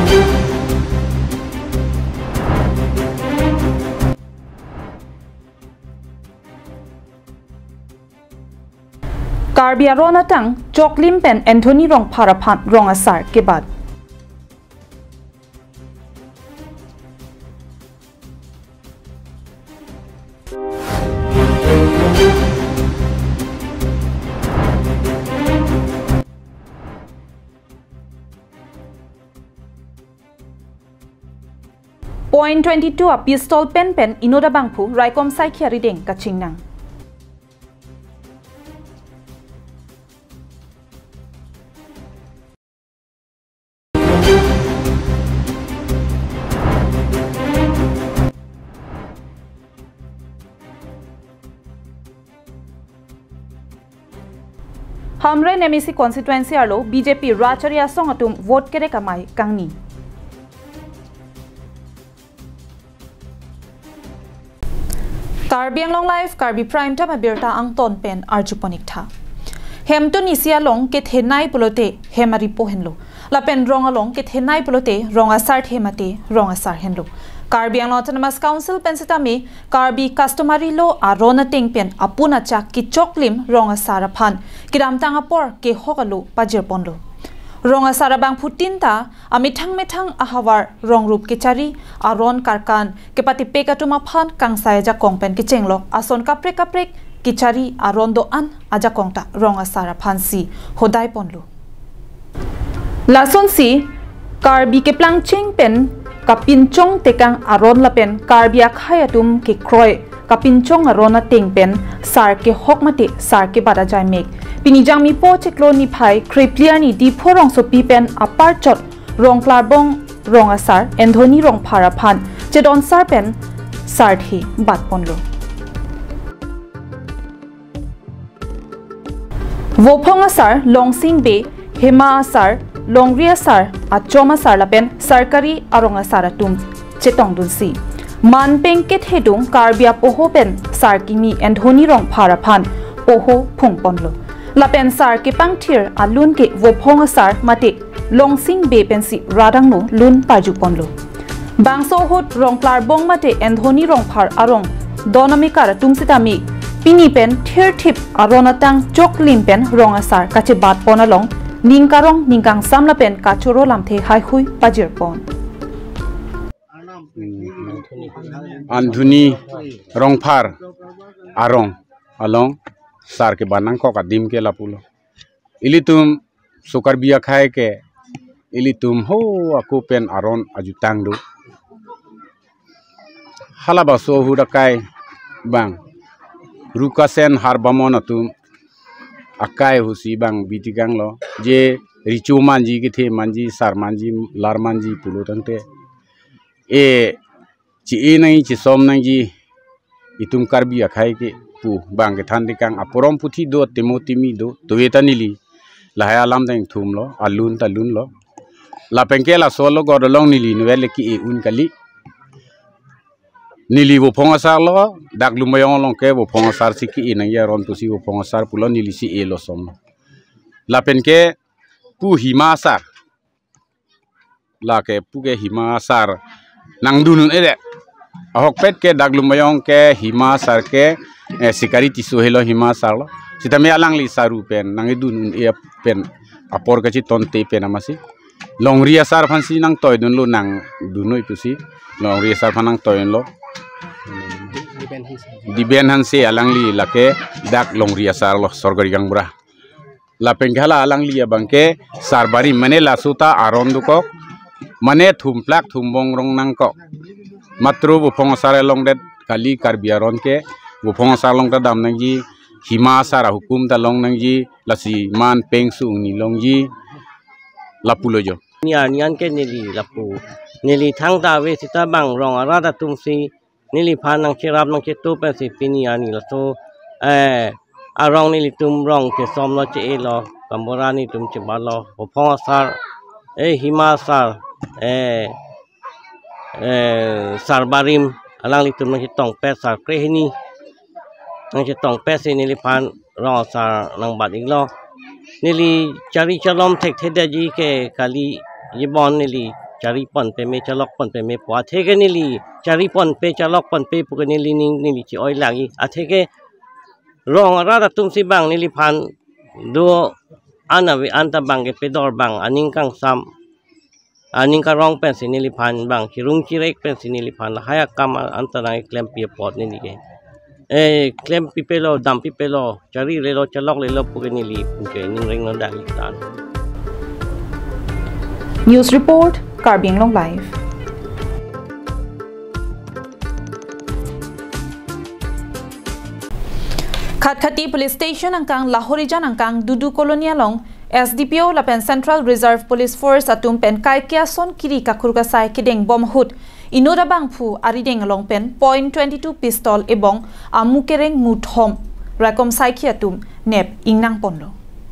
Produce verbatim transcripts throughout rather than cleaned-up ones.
Karbia rona tang Choklim pen Anthony rong parapan rong asar ke bad. Point twenty-two a pistol pen pen inoda bangpu raikom sai khiari deng kaching nang. Hamre Nemisi constituency arlo B J P Racharia song atum vote kere kamai kangni. Karbiang long life Karbi prime time abirta ang ton pen arjuponik tha. Hemton isia long ke thenai pulote hemari pohenlo. La pen rong along ke thenai pulote rong asar hemate rong asar henlo. Karbiang Autonomous Council pensitami Karbi customary law arona ting pen apuna chak ki choklim rong asara phan kidam tang apor ke hokalu pajir ponlo. Rong asara bang putinta amithang mithang ahawar rong rup ke chari aron karkan ke pati pekatuma phan kangsaya ja kongpen ke chenglok ason kaprek kaprek ki chari aron do an aja kongta rong asara phan si hodai ponlo. Lason si Karbi ke plang ching pen kapinchong tekang aron lapen Karbia khayatum ke kroy kapinchong arona tengpen sar ke hokmate sar ke badajai mek pinijang mi po cheklo ni phai kreplia ni di phorong so pipen apar chot rong klarbong rong asar Anthony rong pharaphan chedon sar pen sar thi bat ponlo Vopong asar longsing be hema asar Longria sar at choma sar lapen sarkari aronga saratum chetong dunsi man pengket hedung Karbia poho pen sar kimi Anthony rong pharaphan poho phungponlo lapen sar ke pangthir alun ke vopong sar mate longsing be pensi radang no lun paju ponlo bangso hot rong klarbong mate Anthony rong phar arong donami karatum sitami pini pen thir thip aronatang choklim pen rong asar kache bat ponalong Ningkarong ningkang samla pen kachuro lamthe hai hui pajir pon. Anthony rongphar arong along sar ke banang ko kadim ke lapulo. Ilitum sukar biya khai ke ilitum ho aku pen aron ajutang do. Halaba so hudakai bang. Rukasen harbamon atum akai husi bang bitigang lo je richu manji ke the manji sar manji lar manji pulo tangte e chi e nai chi som nai ji itum Karbi akhai ke pu bang ke than dikang aporom puthi do timoti mi do toetanili lahaya lam dang thum lo alun talun lo la pengke la solo godolong nili nwele ki e un kali nili wo phongasar lo dak lumayong long ke wo phongasar siki inang ya ron tusi wo phongasar pulo nili si e lo som lapen ke pu himasar la ke pu ke himasar nang dunun ede ahok pet ke dak lumayong ke himasar ke sikari tisu helo himasar lo sitame alang li saru pen nang dunun e pen apor ka chi tonte pen amasi longria sar phansi nang toy dun lo nang dunoi tusi longria sar phanang toy lo Diben hanse alangli lake dak longria sar lo sorgari gang murah la penghala alangli abangke sarbari mane la suta arondu ko mane thumplak thumbong rong nang ko matru bufong sar long det kali Karbia ron ke bufong sar long ta dam nang ji hima sar hukum ta long nang ji lasi man peng su ni long ji lapulo jo nian nian ke nili lapu nili thang ta we sita bang rong ara da tumsi nili phan nang chirap nang chitu pe si pini ani la so eh arong nili tum rong ke som lo che lo kambora ni tum che ba lo phong sar eh hima sar eh eh sarbarim alang li tum nang tong pe sar kre ni nang tong pe si nili phan rong sar nang bat ik lo nili chari chalom thek the ji ke kali yibon nili cari pon pe me calok pon pe me po atheke nili cari pon pe calok pon pe pu nili nili ci oi lagi atheke rong ara da tum si bang nili phan do anawi anta bang ke pedor bang aning kang sam aning ka rong pen sinili phan bang kirung kirek pen sinili phan haya kam anta na claim pi pot nili ke eh claim pi pelo dam pi pelo cari lelo calok lelo pu nili pu ke ning reng no dali tan News report Carbie Anglong Live Khatkhati Police Station angkang Lahorijan angkang Dudu Colonia long S D P O lapen Central Reserve Police Force atum pen kaikia son kiri kakurga sai kideng bom hut inoda bangphu arideng long pen point twenty-two pistol ebong amukereng muthom rakom sai khiatum nep ingnang ponlo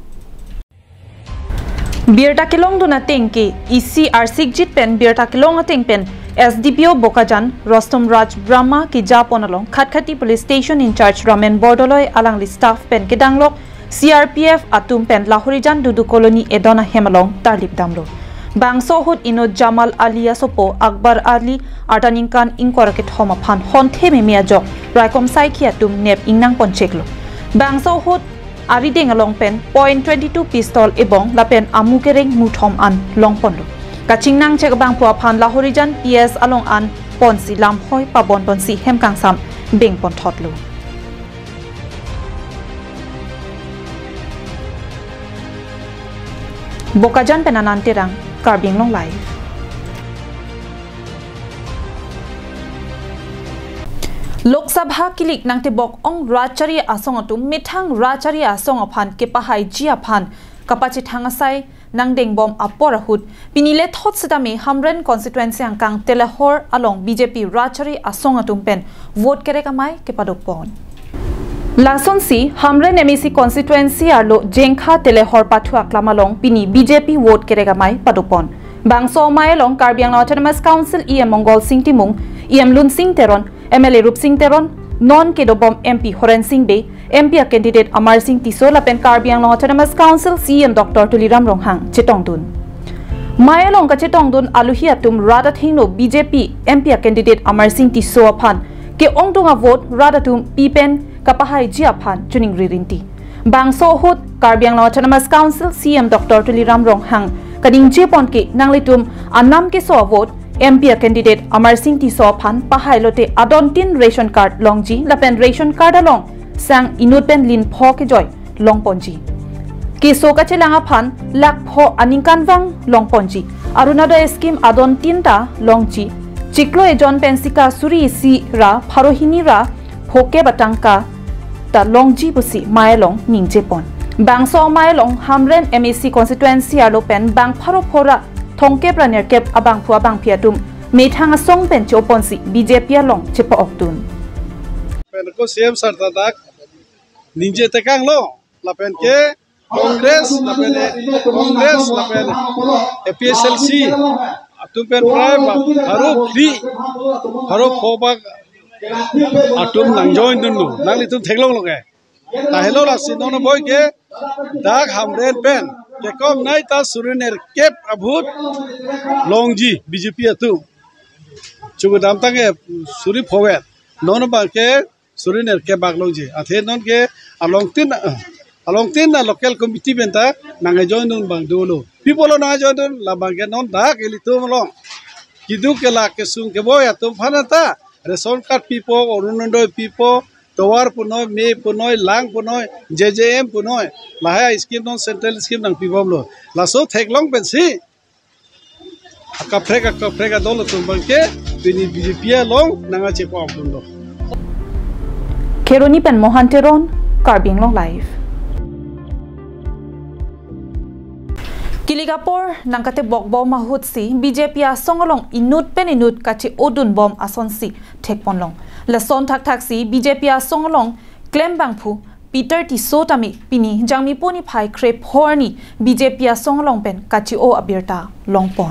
Birta Kilong duna tengki E C R Sigjit pen Birta Kilong ateng pen S D P O Bokajan Rostom Raj Brahma ki japonalong Khatkhati Police Station in charge Ramen Bordoloi alangli staff pen kedanglok C R P F atum pen Lahorijan Dudu Colony edona hemalong tarlip damlo Bangso hut ino Jamal Ali Asopo Akbar Ali artaningkan inkoraket homaphan honthe memia jok raikom sai khiatum nep ingnang poncheklo Bangso hut arideng along pen point twenty-two pistol ebong lapen amukereng muthom an longponlo kachingnang chekbang phua phan Lahorijan P S along an ponsi lam hoi pabon ponsi hemkang sam beng pon thotlo Bokajan penanan terang Carbie Anglong Live Lok Sabha kilik nang tebok ong rachari asong atum mithang rachari asong aphan ke pahai ji aphan kapachi thangasai nang deng bom aporahut pinile thot sidame Hamren constituency angkang Telehor along B J P rachari asong atum pen vote kere kamai ke padok pon Lason si Hamren M E C constituency arlo jengkha Telehor pathu aklamalong pini B J P vote kere kamai padok pon bangso mai along Carbie Anglong Autonomous Council E M Mongol Singh Timung E M Lun Singh Teron M L A Rup Singh Teron non kedobom M P Horen Singh Be M P candidate Amar Singh Tiso lapen Carbie Anglong Autonomous Council C M Doctor Tuliram Ronghang Chetongdun Mayalong ka Chetongdun aluhi atum Radathinno B J P M P candidate Amar Singh Tiso aphan ke ongdunga vote Radatum Pipen kapahai ji aphan chuning ririnti bangso hut Carbie Anglong Autonomous Council C M Doctor Tuliram Ronghang kading jepon ke nanglitum anam ke so vote M P candidate Amar Singh Tiso phan pahai lote adontin ration card longji lapen ration card along sang inutpen lin pho ke joy longponji ke so ka chelanga phan lak pho aningkanwang longponji arunada scheme adontin ta longji chiklo ejon pensika suri si ra pharohini ra phoke batangka ta longji busi mailong ningjepon bangso mailong Hamren M E C constituency alo pen bang pharo phora thongke praner kep abang phua bang phiatum methanga song pen choponsi B J P along chepa oktun pen ko C M sarta dak ninje tekang lo la pen ke congress la pen congress la pen P S L C atum pen prime haru free haru phobak atum nang join dun lu nang litum theklong lo ke ta hello la sinono boy ke dak Hamren pen ke kom nai ta suriner kep abhut longji B J P atu chugu dam tange suri phowet non ba ke suriner ke bag longji athe non ke along tin along tin na local committee benta nang join dun bang dulu people na join dun la bang ke non dak elitum long kidu ke la ke sung ke boy atum phanata ration card people orunondoi people towar punoi me punoi lang punoi J J M punoi lahaya scheme non central scheme nang pibom lo la so thek long pen si ka frega ka frega dol tum banke pini B J P long nanga che pa pun lo Keroni pen Mohanteron Carbie Anglong Live Kiligapor nangkate bokbo mahut si B J P asongalong inut pen inut kachi odun bom ason si thekpon long la son thak thak si B J P asongalong claim bangphu Peter Tiso tami pini jangmi poni phai krep horni B J P asongalong pen kachi o abirta longpon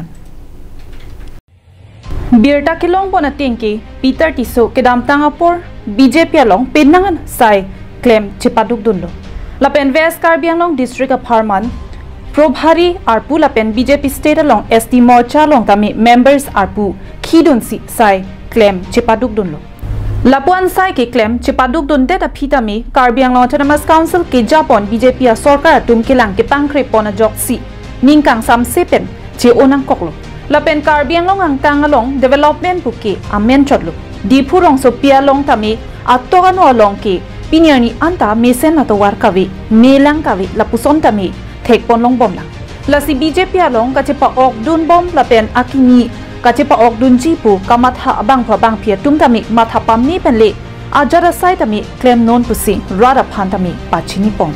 birta kilong pon atingki Peter Tiso kedam tangapor B J P along penangan sai claim chipaduk dunlo la pen West Carbie Anglong district of Harman Probhari arpu lapen B J P state along S T Morcha long tami members arpu khidun si sai claim chepaduk dunlo. Lapuan sai ke claim chepaduk dun det aphitami Karbi Anglong Autonomous Council ke Japon B J P a sorkar tum kilang ke pangkre pona joksi ningkang sam sepen che onang koklo. Lapen Karbi Anglong ang kangalong development buke amen chodlo. Di phurong so pia long tami atogano along ke piniani anta mesen atowar kawi melang kawi lapuson tami thek pon long bom lang. La si B J P along ka chepa ok dun bom lapen akini ka chepa ok dun jipu kamatha abang phabang phia tum tami matha pamni penle ajara sai tami claim non pusi rada phan tami pachini pong.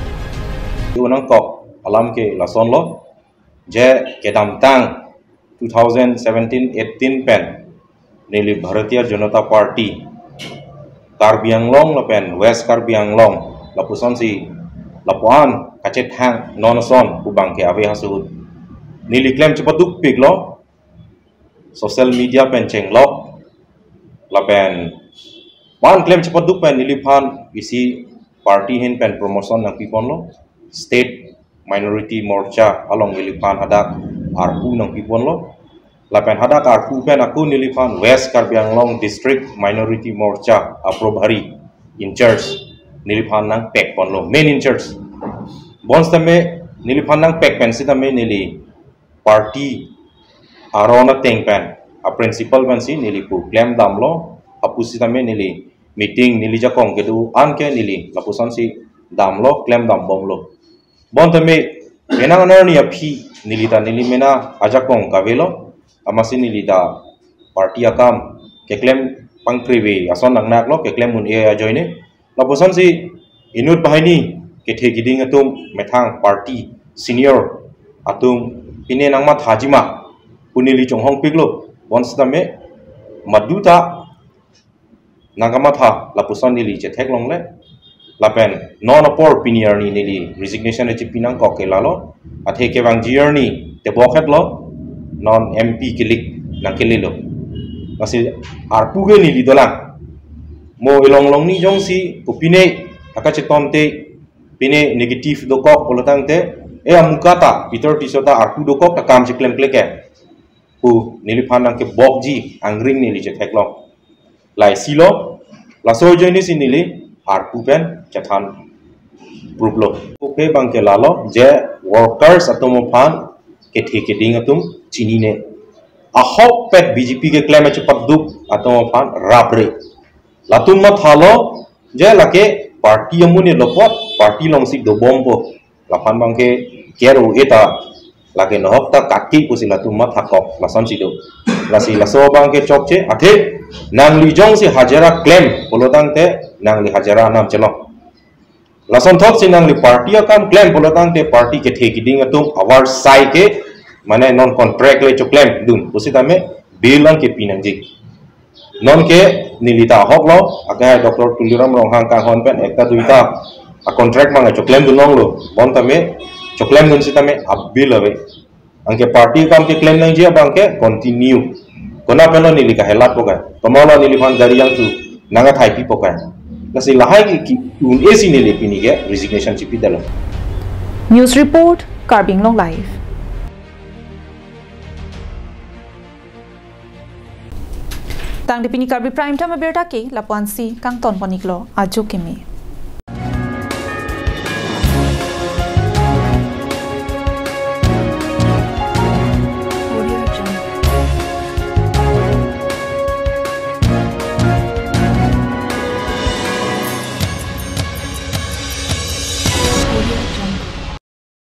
Unang kok alam ke lason lo je kedam tang twenty seventeen eighteen pen nili Bharatiya Janata Party Karbi Anglong lapen West Karbi Anglong lapuson si lapuan kacet hang nonason kubang ke ave hasud nili claim cepatuk pig lo social media pen cheng lo lapen one claim cepatuk pen nili phan isi party hin pen promotion nang pipon lo state minority morcha along nili phan hadak arpu nang pipon lo lapen hadak arpu pen aku nili phan West Karbi Anglong district minority morcha aprobhari in church nili phan nang pek pon lo main in church bons tame nili phan nang pek pen sitame nili party arona teng pen a principal pen si nili pu claim dam lo apu sitame nili meeting nili jakong kedu an ke nili lapusan si dam lo claim dam bom lo bon tame benang anar ni aphi nili ta nili mena ajakong kavelo amasi nili da party akam ke claim pangkriwe ason nang nak lo ke claim mun e joine lapusan si inut bahini kethe giding atum methang party senior atum pine nangma thajima punili chonghong piglo bonstame maduta nangama tha lapusan nili che thek longle lapen non apor pinier ni nili resignation e chipinang ko ke lalo athe ke bang jier ni te bokhet lo non M P kilik nang kelilo kasi arpu ge nili dolang mo ilong long ni jong si kupine akache tonte pine negative dokok polotang te e amukata Peter tisota arpu dokok ta kam chiklem kleke pu nili phanang ke bokji angring nili che theklong lai silo la so joini si nili arpu pen chathan prublo oke bangke lalo je workers atomo phan ke theke ding atum chini ne a hop pet B J P ke claim che paduk atomo phan rabre latum ma thalo je lake party amune lopot party long sik do bombo lapan bangke kero eta lage nohok ta kaki kusila tumma thakok lasan sido lasi laso bangke chokche athe nang li jong si hajara claim polodang te nang li hajara nam chelo lasan thok si nang li party akam claim polodang te party ke theki ding atum our sai ke mane non contract le cho claim dun kusitame bilang ke pinangjik non ke nilita hoklo aga Doctor Tuliram Ronghang ka hon pen ekta duita a contract manga choklem dunong lo bon tame choklem dun sitame abbil ave angke party kam ke claim nang jia bangke continue kona pelo nilika helat pokai tomolo nilifan dari yang tu nanga thaipi pokai kasi lahai ki un esi nile pinige resignation chipi dalo. News report Karbi Anglong live. Tang dipini Karbi Prime Time aberta ke lapuan si kang ton paniklo ajo kemi.